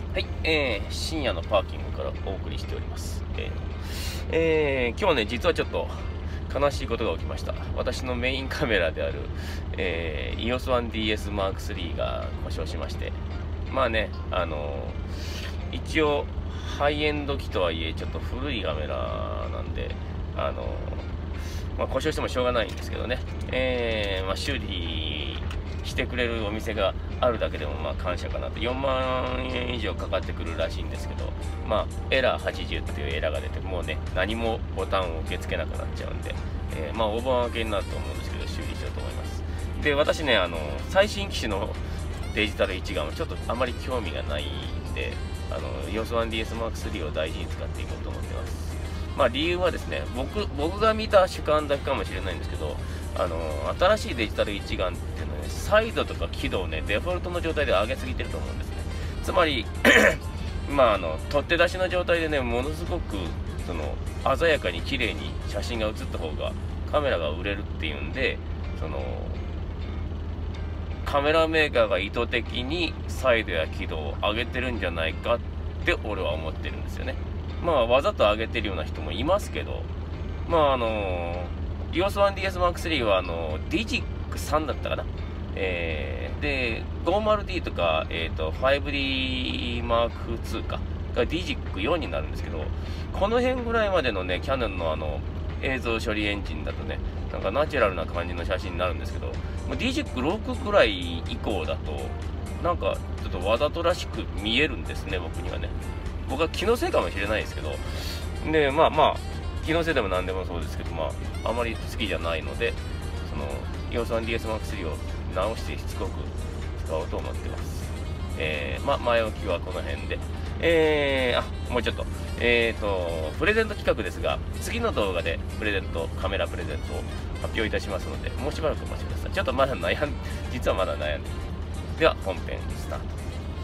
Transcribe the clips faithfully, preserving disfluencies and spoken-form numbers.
はい、えー、深夜のパーキングからお送りしております。えーえー今日はね、実はちょっと悲しいことが起きました。私のメインカメラである、えー、イオスワンディーエスマークスリー が故障しまして、まあね、あのー一応、ハイエンド機とはいえ、ちょっと古いカメラなんで、あのーまあ、故障してもしょうがないんですけどね、えーまあ、修理してくれるお店があるだけでもまあ感謝かなと。よんまんえん以上かかってくるらしいんですけど、まあエラーはちじゅうっていうエラーが出て、もうね何もボタンを受け付けなくなっちゃうんで、えー、まあ大盤明けになると思うんですけど、修理しようと思います。で、私ね、あの最新機種のデジタル一眼はちょっとあまり興味がないんで、あの イオスワンディーエスマークスリー を大事に使っていこうと思ってます。まあ理由はですね、僕僕が見た主観だけかもしれないんですけど、あの新しいデジタル一眼っていうのはね、サイドとか輝度をねデフォルトの状態で上げすぎてると思うんですね。つまりまああの取って出しの状態でね、ものすごくその鮮やかに綺麗に写真が写った方がカメラが売れるっていうんで、そのカメラメーカーが意図的にサイドや輝度を上げてるんじゃないかって俺は思ってるんですよね。まあわざと上げてるような人もいますけど、まああのイオスワンディーエスマークスリー はあのディジックさんだったかな、えー、で ごじゅうディー とか、えー、と ファイブディーマークツー かが ディジックよん になるんですけど、この辺ぐらいまでのねキヤノンのあの映像処理エンジンだとね、なんかナチュラルな感じの写真になるんですけど、もう ディジックろく くらい以降だとなんかちょっとわざとらしく見えるんですね、僕にはね。僕は気のせいかもしれないですけど、でまあまあ気のせいでも何でもそうですけど、まああまり好きじゃないので、その イオスワンディーエスマークスリー を直してしつこく使おうと思ってます。えー、まあ前置きはこの辺で、えー、あもうちょっとえーとプレゼント企画ですが、次の動画でプレゼントカメラプレゼントを発表いたしますので、もうしばらくお待ちください。ちょっとまだ悩ん実はまだ悩んでいる。では本編スタート。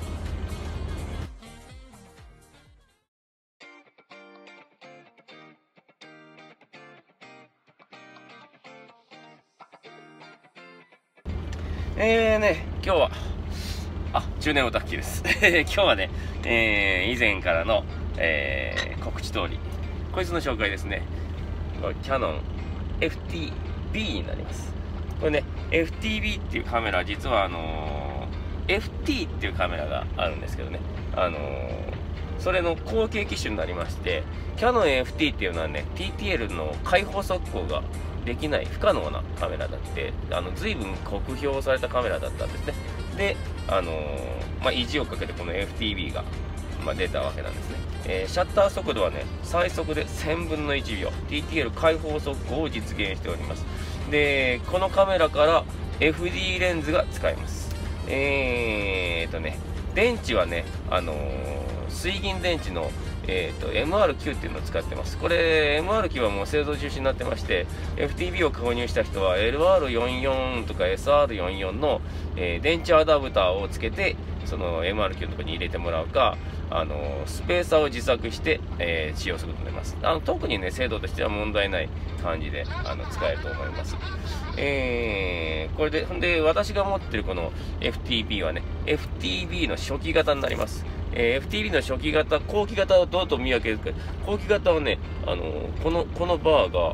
えーね、今日は、あ、中年オタッキーです。今日はね、えー、以前からの、えー、告知通り、こいつの紹介ですね。これ、キヤノン エフティービー になります。これね、エフティービー っていうカメラ、実はあのー、エフティー っていうカメラがあるんですけどね、あのー、それの後継機種になりまして、キヤノン エフティー っていうのはね、ティーティーエル の開放速攻ができない不可能なカメラだって、あの随分酷評されたカメラだったんですね。で、あのー、まあ、意地をかけてこの エフティービー が、まあ、出たわけなんですね。えー、シャッター速度はね、最速でせんぶんのいちびょう、ティーティーエル 開放速攻を実現しております。で、このカメラから エフディー レンズが使えます。えーとね、電池はね、あのー、水銀電池のえー、と エムアールきゅう っていうのを使ってます。これ エムアールきゅう はもう製造中止になってまして、 エフティービー を購入した人は エルアールよんじゅうよん とか エスアールよんじゅうよん の、えー、電池アダプターをつけてその エムアールきゅう のところに入れてもらうか、あのー、スペーサーを自作して、えー、使用すると思います。あの特にね精度としては問題ない感じであの使えると思います。えー、これでほんで私が持ってるこの エフティービー はね エフティービー の初期型になります。えー、エフティービー の初期型、後期型をどうと見分けるか。後期型はね、あのー、このこのバーが、よ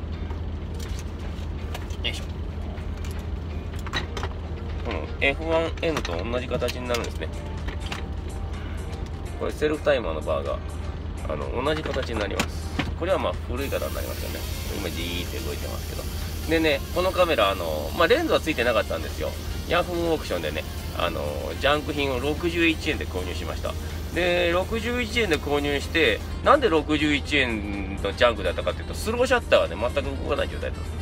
いしょ、この エフワンエヌ と同じ形になるんですね。これセルフタイマーのバーがあの同じ形になります。これはまあ古い型になりますよね。今じーって動いてますけど。でね、このカメラ、あのー、まあ、レンズはついてなかったんですよ。ヤフーオークションでね、あのー、ジャンク品をろくじゅういちえんで購入しました。で、ろくじゅういちえんで購入して、なんでろくじゅういちえんのジャンクだったかっていうと、スローシャッターがね、全く動かない状態だったんです。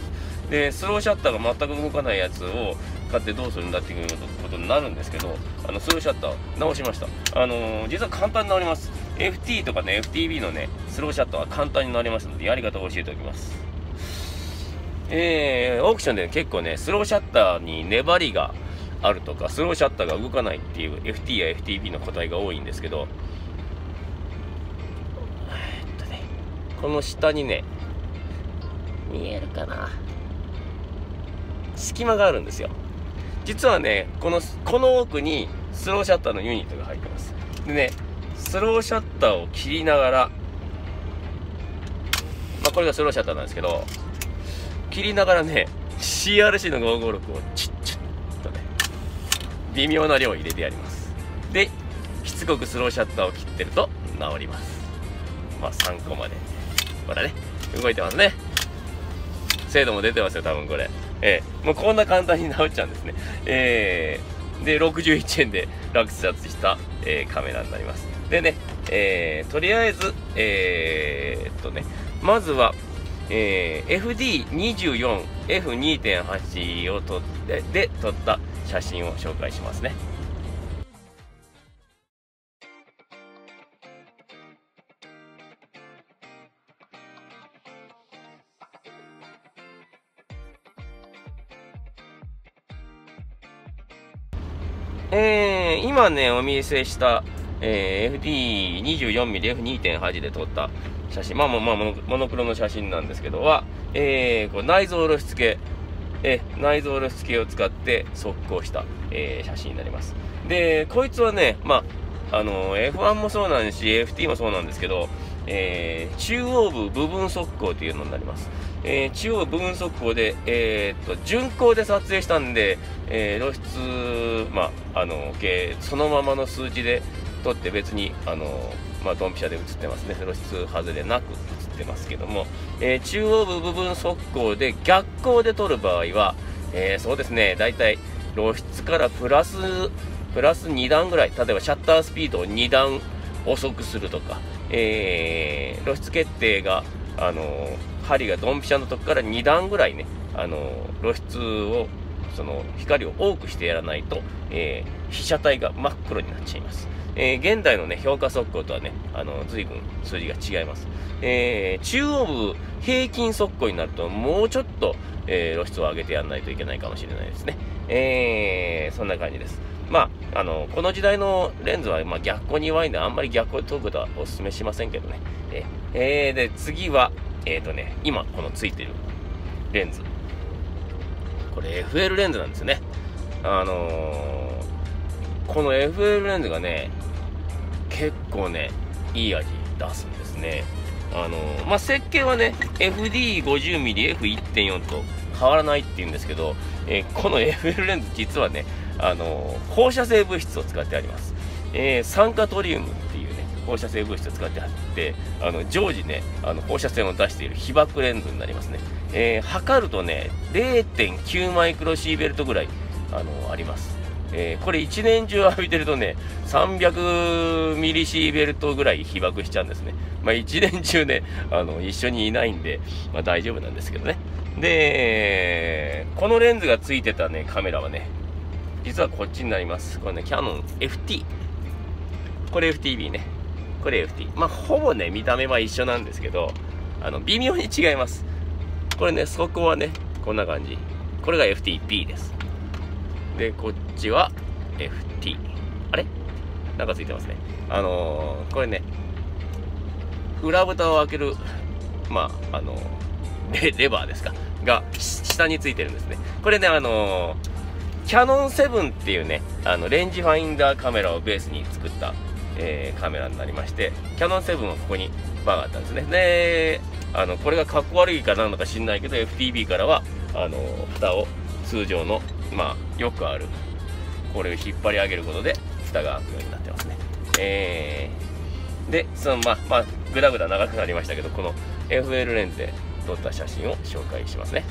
で、スローシャッターが全く動かないやつを買ってどうするんだっていうことになるんですけど、あのスローシャッター直しました。あのー、実は簡単に直ります。エフティー とかね、エフティービー のね、スローシャッターは簡単に直りますので、やり方を教えておきます。えー、オークションで結構ね、スローシャッターに粘りがあるとか、スローシャッターが動かないっていう エフティー や エフティービー の個体が多いんですけど、えーっとね、この下にね、見えるかな、隙間があるんですよ。実はね、このこの奥にスローシャッターのユニットが入ってます。 でね、スローシャッターを切りながら、まあこれがスローシャッターなんですけど、切りながらね シーアールシー のごーごーろくをチッチッとね微妙な量入れてやります。でしつこくスローシャッターを切ってると治ります。まあ参考まで。ほらね、動いてますね。精度も出てますよ多分これ。えー、もうこんな簡単に治っちゃうんですね。えー、でろくじゅういちえんで落札した、えー、カメラになります。でね、えー、とりあえずえー、っとねまずは、えー、エフディーにじゅうよんエフにてんはち を撮ってで撮った写真を紹介しますね。えー、今ねお見せした、えー、エフディーにじゅうよんミリエフにてんはち で撮った写真、まあまあまあモノ、モノクロの写真なんですけどは、えー、こう内蔵露出系、えー、内蔵露出系を使って速攻した、えー、写真になります。でこいつはね、まああの エフワン もそうなんですし エフティー もそうなんですけど、えー、中央部部分速攻というのになります。えー、中央部分速攻で、えー、っと順光で撮影したんで、えー、露出、まああの系そのままの数値で撮って別にあのまあドンピシャで写ってますね。露出外れなく写ってますけども、えー、中央部部分速攻で逆光で撮る場合は、えー、そうですね、だいたい露出からプラスプラスに段ぐらい、例えばシャッタースピードをに段遅くするとか、えー、露出決定があの針がドンピシャのとこからに段ぐらいね、あの露出をその光を多くしてやらないと、えー、被写体が真っ黒になっちゃいます。えー、現代のね評価速攻とはね、あの随分数字が違います。えー、中央部平均速攻になるともうちょっと、えー、露出を上げてやらないといけないかもしれないですね。えー、そんな感じです。まあ、あのこの時代のレンズは、まあ、逆光に弱いんであんまり逆光で撮ることはお勧めしませんけどね。えーえー、で次はえっとね今このついてるレンズ、これ エフエル レンズなんですよね。あのー、この エフエル レンズがね結構ねいい味出すんですね。あのー、まあ設計はね エフディーごじゅうミリエフいってんよん と変わらないって言うんですけど、えー、この エフエル レンズ実はね、あのー、放射性物質を使ってあります。えー、酸化トリウムっていうね放射性物質を使ってあって、あの常時ねあの放射線を出している被曝レンズになりますね。えー、測るとね れいてんきゅうマイクロシーベルトぐらいあのあります。えー、これ一年中浴びてるとねさんびゃくミリシーベルトぐらい被曝しちゃうんですね。まあ一年中ねあの一緒にいないんで、まあ、大丈夫なんですけどね。でこのレンズがついてたねカメラはね実はこっちになります。これねキヤノン エフティー、 これ エフティービー ね、これ エフティー、 まあほぼね見た目は一緒なんですけど、あの微妙に違います。これねそこはねこんな感じ、これが エフティービー です。でこっちは エフティー、 あれなんかついてますね。あのー、これね裏蓋を開けるまああのー、レ, レバーですかが下についてるんですね。これねあのーキヤノンセブンっていうねあのレンジファインダーカメラをベースに作った、えー、カメラになりまして、キヤノンセブンはここにバーがあったんですね。であのこれがかっこ悪いかなのか知んないけど エフティービー からはあの蓋を通常のまあよくあるこれを引っ張り上げることで蓋が開くようになってますね。えー、でそのまあまあグダグダ長くなりましたけど、この エフエル レンズで撮った写真を紹介しますね。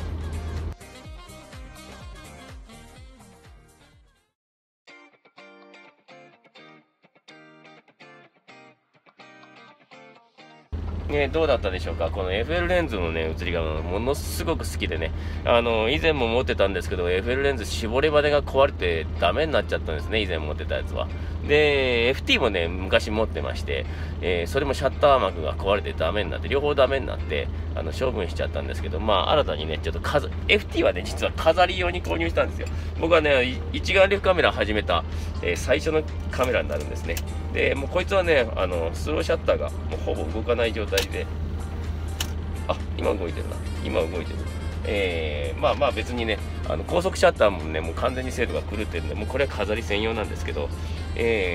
ね、どうだったでしょうか。この エフエル レンズのね写りがものすごく好きでね、あの以前も持ってたんですけど エフエル レンズ絞りバネが壊れてダメになっちゃったんですね、以前持ってたやつは。で エフティー もね昔持ってまして、えー、それもシャッター膜が壊れてダメになって、両方ダメになってあの処分しちゃったんですけど、まあ新たにねちょっと飾 エフティー はね実は飾り用に購入したんですよ。僕はね一眼レフカメラ始めた、えー、最初のカメラになるんですね。でもうこいつはねあのスローシャッターがもうほぼ動かない状態で、あ今動いてるな今動いてるえー、まあまあ別にねあの高速シャッターもねもう完全に精度が狂ってるんで、もうこれは飾り専用なんですけど、え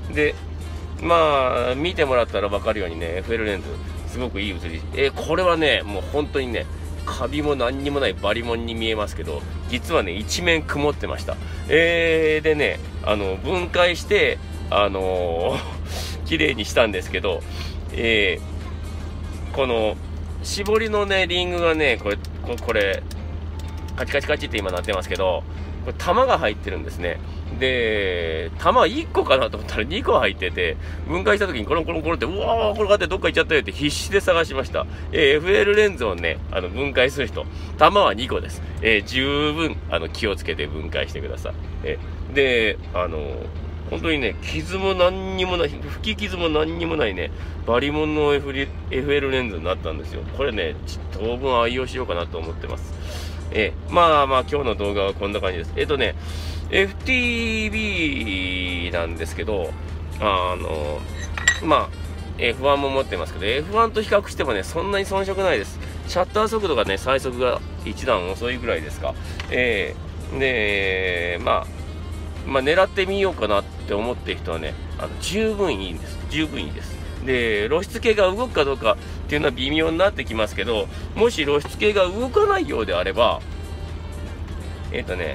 でまあ見てもらったら分かるようにね エフエル レンズすごくいい写り、えー、これはねもう本当にねカビも何にもないバリモンに見えますけど、実はね一面曇ってました。えー、でねあの分解してあのー、綺麗にしたんですけど、えー、この絞りのねリングがねこれこれカチカチカチって今なってますけど、これ玉が入ってるんですね。で玉いっこかなと思ったらにこ入ってて、分解した時にコロンコロンコロンって、うわーこれがってどっか行っちゃったよって必死で探しました。えー、エフエル レンズをねあの分解する人、玉はにこです。えー、十分あの気をつけて分解してください。えー、であのー本当にね傷も何にもない、吹き傷も何にもないねバリモンの エフエル レンズになったんですよ。これね当分愛用しようかなと思ってます。えー、まあまあ今日の動画はこんな感じです。えっとね エフティービー なんですけど、あのまあ エフワン も持ってますけど エフワン と比較してもねそんなに遜色ないです。シャッター速度がね最速が一段遅いぐらいですか。えー、でまあまあ狙ってみようかなって思ってる人はねあの十分いいんです。十分いいです。で露出系が動くかどうかっていうのは微妙になってきますけど、もし露出系が動かないようであればえっとね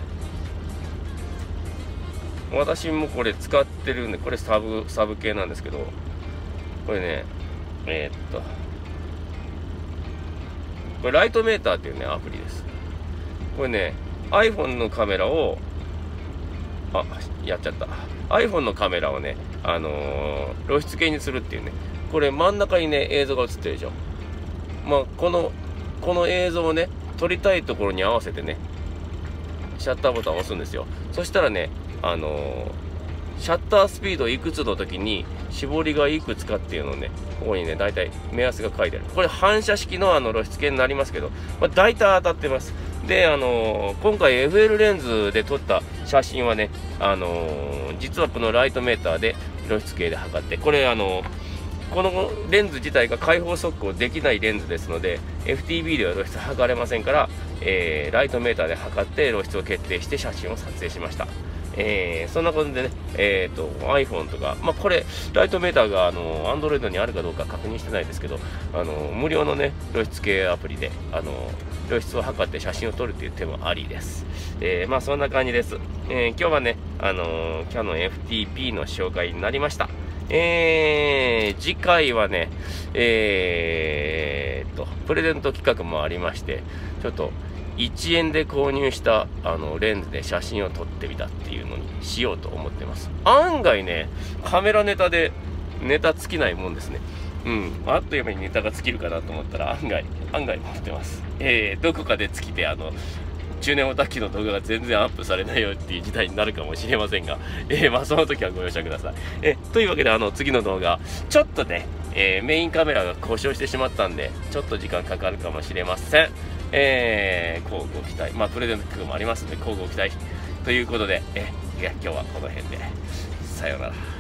私もこれ使ってるんで、これサブサブ系なんですけど、これねえー、っとこれライトメーターっていうねアプリです。これね iPhone のカメラをあやっちゃった iPhone のカメラをねあのー、露出系にするっていうね、これ真ん中にね映像が映ってるでしょ。まあこのこの映像をね撮りたいところに合わせてねシャッターボタンを押すんですよ。そしたらねあのー、シャッタースピードいくつの時に絞りがいくつかっていうのをねここにね大体目安が書いてある。これ反射式のあの露出系になりますけど、まあ、大体当たってます。であのー、今回 エフエル レンズで撮った写真はねあのー、実はこのライトメーターで露出系で測って、これあのー、このレンズ自体が開放速攻できないレンズですので エフティービー では露出測れませんから、えー、ライトメーターで測って露出を決定して写真を撮影しました。えー、そんなことでね、えーと、iPhone とか、まあ、これ、ライトメーターがあの Android にあるかどうか確認してないですけど、あの無料のね、露出系アプリであの露出を測って写真を撮るという手もありです。えー、まあそんな感じです。えー、今日はね、あのキヤノン エフティーピー の紹介になりました。えー、次回はね、えーと、プレゼント企画もありまして、ちょっと、いちえんで購入したあのレンズで写真を撮ってみたっていうのにしようと思ってます。案外ねカメラネタでネタ尽きないもんですね。うんあっという間にネタが尽きるかなと思ったら案外案外持ってます。えー、どこかで尽きてあの中年オタクの動画が全然アップされないよっていう事態になるかもしれませんが、えー、まあその時はご容赦ください。えー、というわけであの次の動画ちょっとね、えー、メインカメラが故障してしまったんでちょっと時間かかるかもしれません。えー、交互期待、まあプレゼント企画もありますので交互期待ということで、えいや今日はこの辺でさようなら。